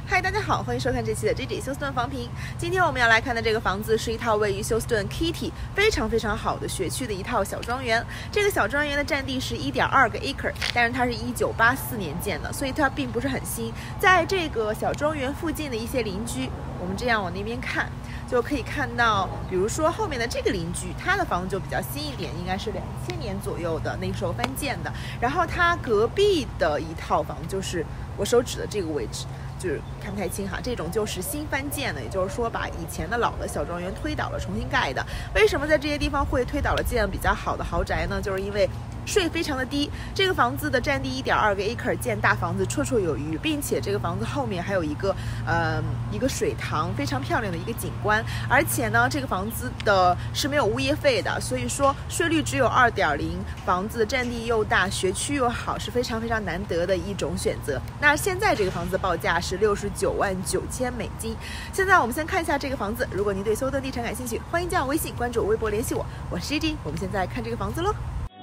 嗨，大家好，欢迎收看这期的 GG 休斯顿房评。今天我们要来看的这个房子是一套位于休斯顿 Kitty 非常好的学区的一套小庄园。这个小庄园的占地是1.2个 acre， 但是它是1984年建的，所以它并不是很新。在这个小庄园附近的一些邻居，我们这样往那边看，就可以看到，比如说后面的这个邻居，他的房子就比较新一点，应该是2000年左右的，那个时候翻建的。然后他隔壁的一套房就是我手指的这个位置。就是看不太清哈，这种就是新翻建的，也就是说把以前的老的小庄园推倒了，重新盖的。为什么在这些地方会推倒了建比较好的豪宅呢？就是因为税非常的低，这个房子的占地1.2个 acre， 建大房子绰绰有余，并且这个房子后面还有一个水塘，非常漂亮的一个景观。而且呢，这个房子的是没有物业费的，所以说税率只有2.0%，房子占地又大，学区又好，是非常难得的一种选择。那现在这个房子的报价是$69.9千。现在我们先看一下这个房子，如果您对休斯顿地产感兴趣，欢迎加我微信，关注我微博联系我，我是 GG， 我们现在看这个房子喽。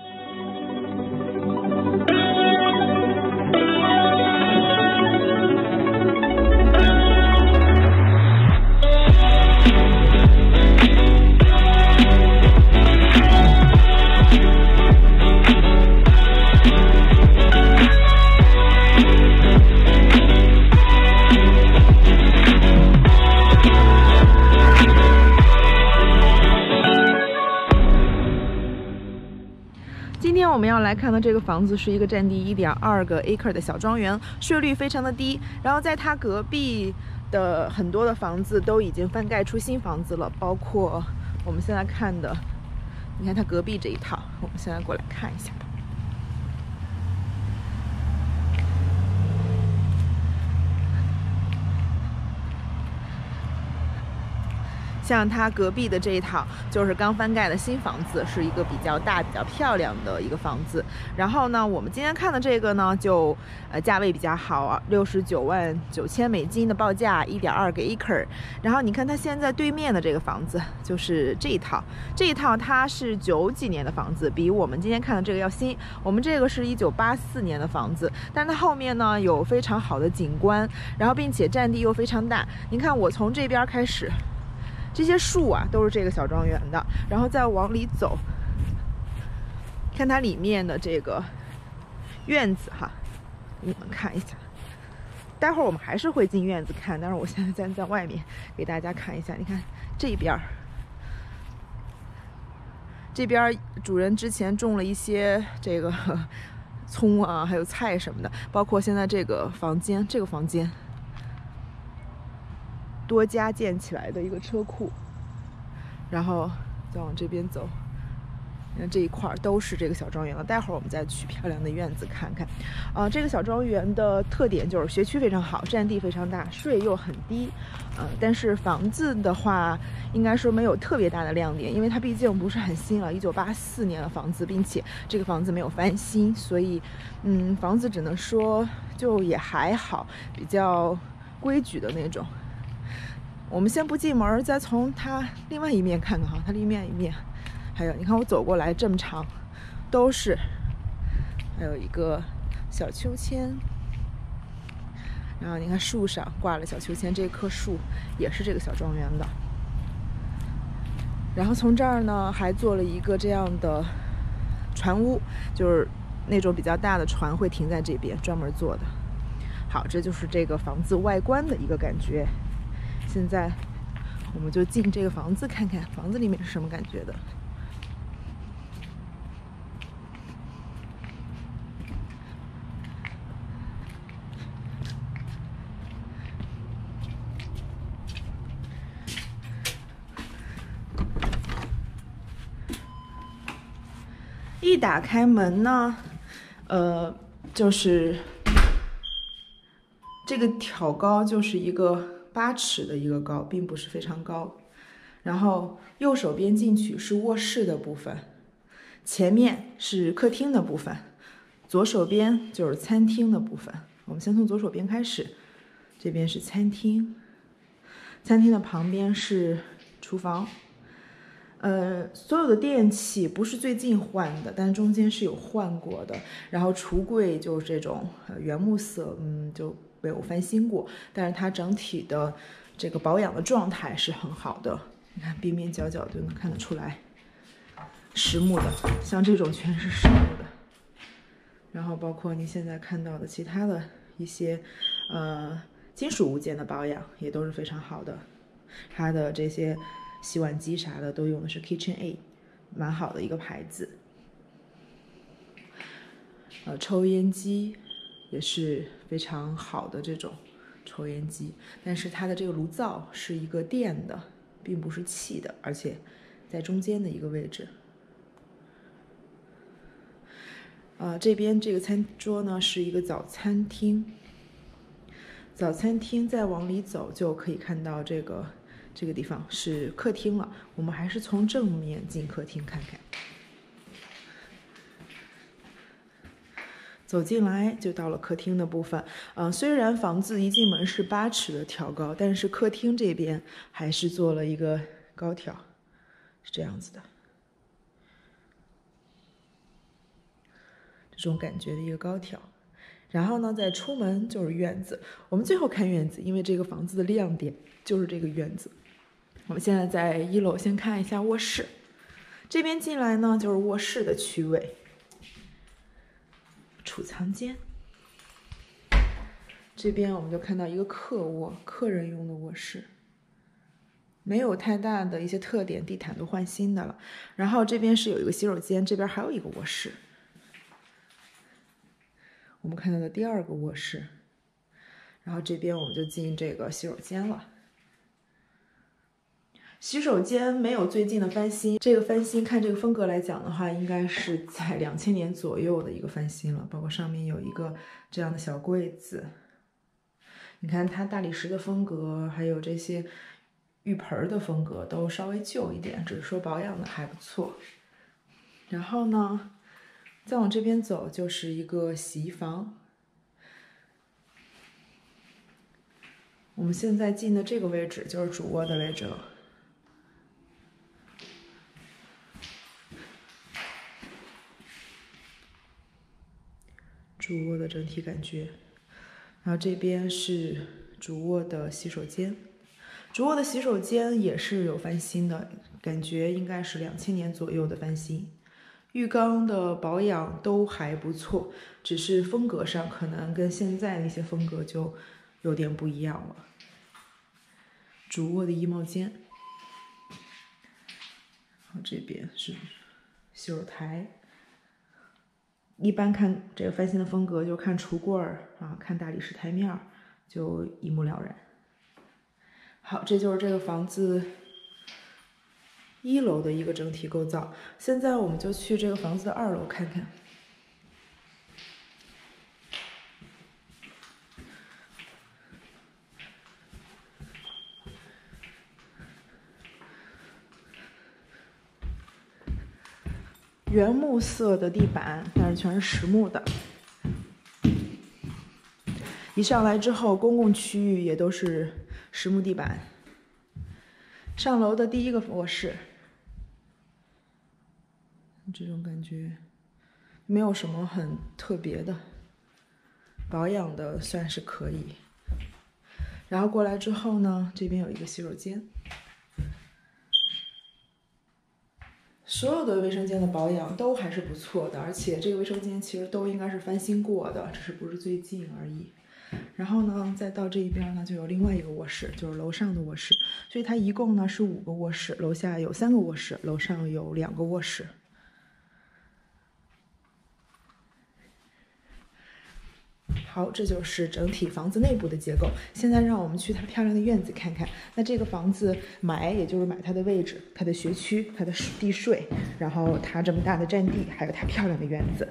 今天我们要来看的这个房子是一个占地1.2个 acre 的小庄园，税率非常的低。然后在它隔壁的很多的房子都已经翻盖出新房子了，包括我们现在看的，你看它隔壁这一套，我们现在过来看一下。像它隔壁的这一套就是刚翻盖的新房子，是一个比较大、比较漂亮的一个房子。然后呢，我们今天看的这个呢，就价位比较好啊，$69.9千的报价，1.2个 acre。然后你看它现在对面的这个房子就是这一套，它是90几年的房子，比我们今天看的这个要新。我们这个是1984年的房子，但是它后面呢有非常好的景观，然后并且占地又非常大。你看我从这边开始。这些树啊都是这个小庄园的，然后再往里走，看它里面的这个院子哈，你们看一下。待会儿我们还是会进院子看，但是我现在站在外面给大家看一下。你看这边主人之前种了一些这个葱啊，还有菜什么的，包括现在这个房间多加建起来的一个车库，然后再往这边走，你看这一块都是这个小庄园了。待会儿我们再去漂亮的院子看看。这个小庄园的特点就是学区非常好，占地非常大，税又很低。但是房子的话，应该说没有特别大的亮点，因为它毕竟不是很新了，1984年的房子，并且这个房子没有翻新，所以房子只能说就也还好，比较规矩的那种。我们先不进门，再从它另外一面看看哈，它另外一面还有，你看我走过来这么长，都是，还有一个小秋千，然后你看树上挂了小秋千，这棵树也是这个小庄园的。然后从这儿呢还做了一个这样的船屋，就是那种比较大的船会停在这边，专门做的。好，这就是这个房子外观的一个感觉。现在我们就进这个房子看看房子里面是什么感觉的。一打开门呢，就是这个挑高就是一个8尺的一个高，并不是非常高。然后右手边进去是卧室的部分，前面是客厅的部分，左手边就是餐厅的部分。我们先从左手边开始，这边是餐厅，餐厅的旁边是厨房。所有的电器不是最近换的，但中间是有换过的。然后橱柜就是这种原木色，就被我翻新过，但是它整体的这个保养的状态是很好的。你看边边角角就能看得出来，实木的，像这种全是实木的。然后包括你现在看到的其他的一些金属物件的保养也都是非常好的。它的这些洗碗机啥的都用的是 KitchenAid， 蛮好的一个牌子。抽烟机也是非常好的这种抽烟机，但是它的这个炉灶是一个电的，并不是气的，而且在中间的一个位置。这边这个餐桌呢是一个早餐厅，早餐厅再往里走就可以看到这个地方是客厅了。我们还是从正面进客厅看看。走进来就到了客厅的部分。虽然房子一进门是8尺的挑高，但是客厅这边还是做了一个高挑，是这样子的，这种感觉的一个高挑。然后呢，再出门就是院子。我们最后看院子，因为这个房子的亮点就是这个院子。我们现在在1楼先看一下卧室，这边进来呢就是卧室的区位。储藏间，这边我们就看到一个客卧，客人用的卧室，没有太大的一些特点，地毯都换新的了。然后这边是有一个洗手间，这边还有一个卧室。我们看到的第2个卧室，然后这边我们就进这个洗手间了。洗手间没有最近的翻新，这个翻新看这个风格来讲的话，应该是在2000年左右的一个翻新了，包括上面有一个这样的小柜子。你看它大理石的风格，还有这些浴盆的风格都稍微旧一点，只是说保养的还不错。然后呢，再往这边走就是一个洗衣房。我们现在进的这个位置就是主卧的位置了。主卧的整体感觉，然后这边是主卧的洗手间，主卧的洗手间也是有翻新的，感觉应该是2000年左右的翻新。浴缸的保养都还不错，只是风格上可能跟现在的一些风格就有点不一样了。主卧的衣帽间，然后这边是洗手台。一般看这个翻新的风格，就看橱柜啊，看大理石台面，就一目了然。好，这就是这个房子1楼的一个整体构造。现在我们就去这个房子的2楼看看。原木色的地板，但是全是实木的。一上来之后，公共区域也都是实木地板。上楼的第1个卧室，这种感觉没有什么很特别的，保养的算是可以。然后过来之后呢，这边有一个洗手间。所有的卫生间的保养都还是不错的，而且这个卫生间其实都应该是翻新过的，只是不是最近而已。然后呢，再到这一边呢，就有另外一个卧室，就是楼上的卧室。所以它一共呢是5个卧室，楼下有3个卧室，楼上有2个卧室。好，这就是整体房子内部的结构。现在让我们去它漂亮的院子看看。那这个房子买，也就是买它的位置、它的学区、它的地税，然后它这么大的占地，还有它漂亮的院子。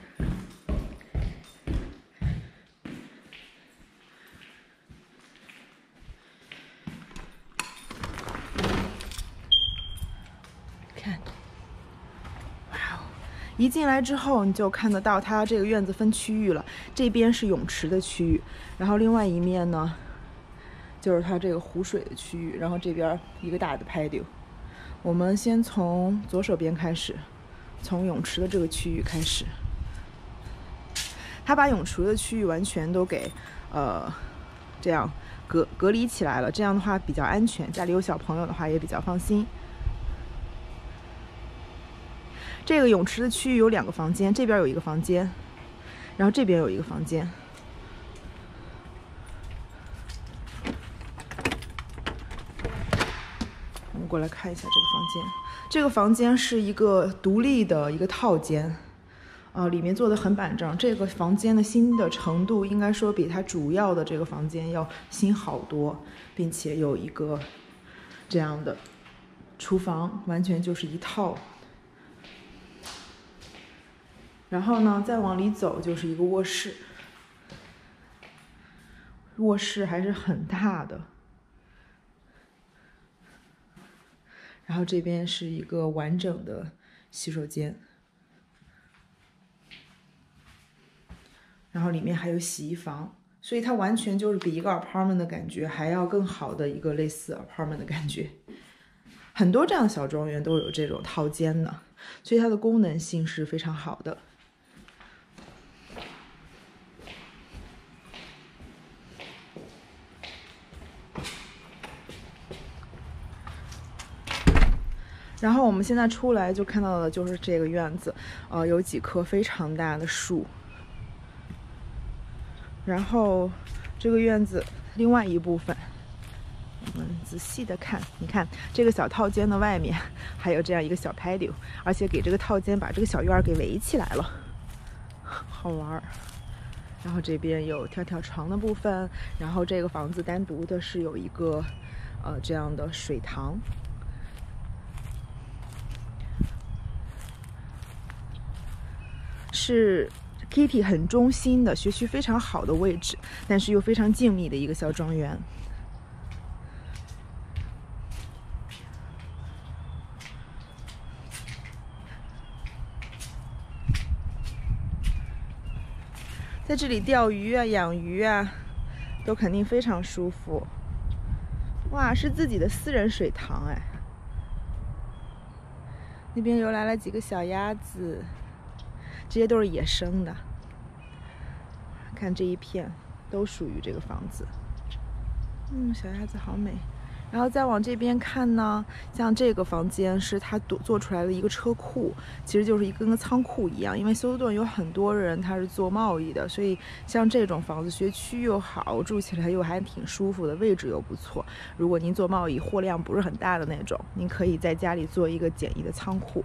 看，哇哦！一进来之后，你就看得到它这个院子分区域了。这边是泳池的区域，然后另外一面呢，就是它这个湖水的区域。然后这边一个大的patio。我们先从左手边开始，从泳池的这个区域开始。它把泳池的区域完全都给这样隔离起来了，这样的话比较安全，家里有小朋友的话也比较放心。这个泳池的区域有2个房间，这边有一个房间，然后这边有一个房间。我们过来看一下这个房间。这个房间是一个独立的一个套间，里面做的很板正。这个房间的新的程度应该说比它主要的这个房间要新好多，并且有一个这样的厨房，完全就是一套。然后呢，再往里走就是一个卧室，卧室还是很大的。然后这边是一个完整的洗手间，然后里面还有洗衣房，所以它完全就是比一个 apartment 的感觉还要更好的一个类似 apartment 的感觉。很多这样的小庄园都有这种套间的，所以它的功能性是非常好的。然后我们现在出来就看到的就是这个院子，有几棵非常大的树。然后这个院子另外一部分，我们仔细的看，你看这个小套间的外面还有这样一个小 patio， 而且给这个套间把这个小院给围起来了，好玩。然后这边有跳跳床的部分，然后这个房子单独的是有一个这样的水塘。是 Kitty 很中心的，学区非常好的位置，但是又非常静谧的一个小庄园。在这里钓鱼啊、养鱼啊，都肯定非常舒服。哇，是自己的私人水塘哎！那边又来了几个小鸭子。这些都是野生的，看这一片都属于这个房子。小鸭子好美。然后再往这边看呢，像这个房间是它做出来的一个车库，其实就是跟个仓库一样。因为休斯顿有很多人他是做贸易的，所以像这种房子学区又好，住起来又还挺舒服的，位置又不错。如果您做贸易，货量不是很大的那种，您可以在家里做一个简易的仓库。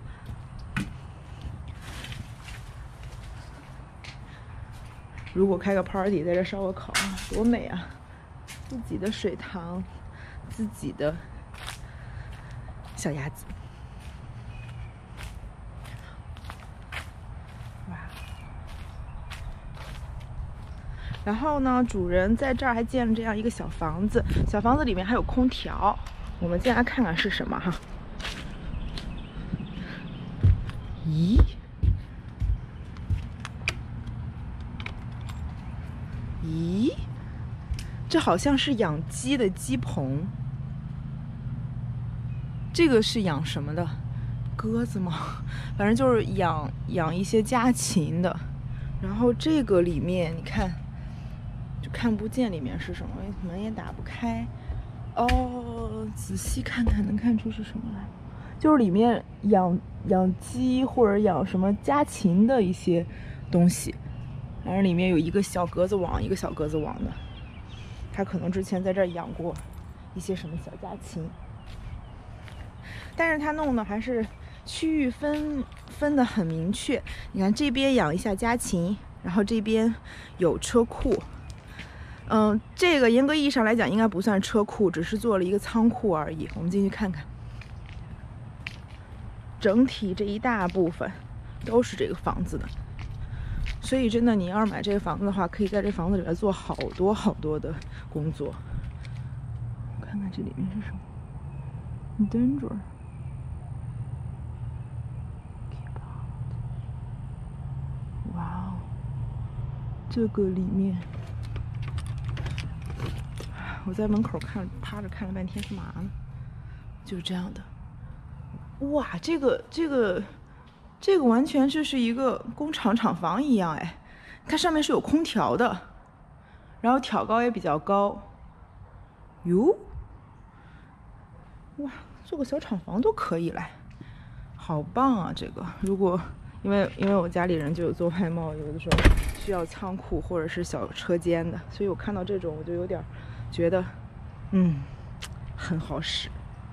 如果开个 party 在这烧个烤啊，多美啊！自己的水塘，自己的小鸭子，哇！然后呢，主人在这儿还建了这样一个小房子，小房子里面还有空调。我们进来看看是什么哈？咦？咦，这好像是养鸡的鸡棚。这个是养什么的？鸽子吗？反正就是养一些家禽的。然后这个里面你看，就看不见里面是什么，门也打不开。哦，仔细看看能看出是什么来，就是里面养鸡或者养什么家禽的一些东西。然后里面有一个小格子网，一个小格子网的，他可能之前在这儿养过一些什么小家禽，但是他弄的还是区域分的很明确。你看这边养一下家禽，然后这边有车库。这个严格意义上来讲应该不算车库，只是做了一个仓库而已。我们进去看看，整体这一大部分都是这个房子的。所以真的，你要是买这个房子的话，可以在这房子里面做好多好多的工作。看看这里面是什么 ？Danger。哇哦，这个里面，我在门口趴着看了半天，干嘛呢？就是这样的。哇，这个完全就是一个工厂厂房一样哎，它上面是有空调的， 然后挑高也比较高。哟，哇，做个小厂房都可以嘞，好棒啊！这个如果因为我家里人就有做外贸，有的时候需要仓库或者是小车间的，所以我看到这种我就有点觉得，很好使。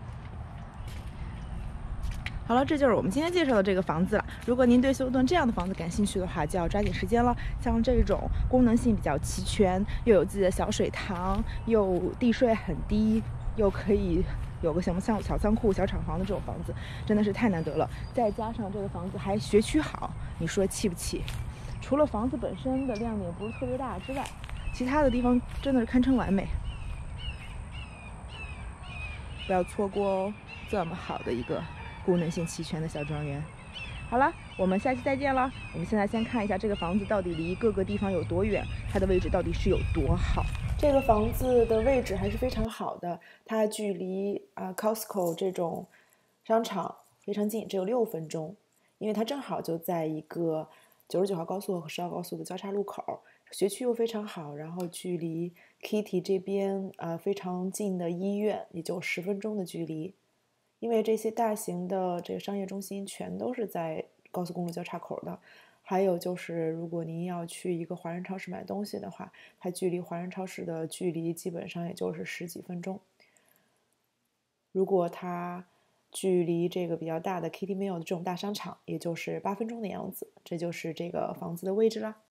好了，这就是我们今天介绍的这个房子了。如果您对休斯顿这样的房子感兴趣的话，就要抓紧时间了。像这种功能性比较齐全，又有自己的小水塘，又地税很低，又可以有个什么像小仓库、小厂房的这种房子，真的是太难得了。再加上这个房子还学区好，你说气不气？除了房子本身的亮点不是特别大之外，其他的地方真的是堪称完美。不要错过哦，这么好的一个功能性齐全的小庄园。好了，我们下期再见了。我们现在先看一下这个房子到底离各个地方有多远，它的位置到底是有多好。这个房子的位置还是非常好的，它距离Costco 这种商场非常近，只有6分钟，因为它正好就在一个99号高速和10号高速的交叉路口，学区又非常好，然后距离 Kitty 这边非常近的医院也就10分钟的距离。因为这些大型的这个商业中心全都是在高速公路交叉口的，还有就是如果您要去一个华人超市买东西的话，它距离华人超市的距离基本上也就是10几分钟。如果它距离这个比较大的 Kitty Mill 的这种大商场，也就是8分钟的样子。这就是这个房子的位置啦。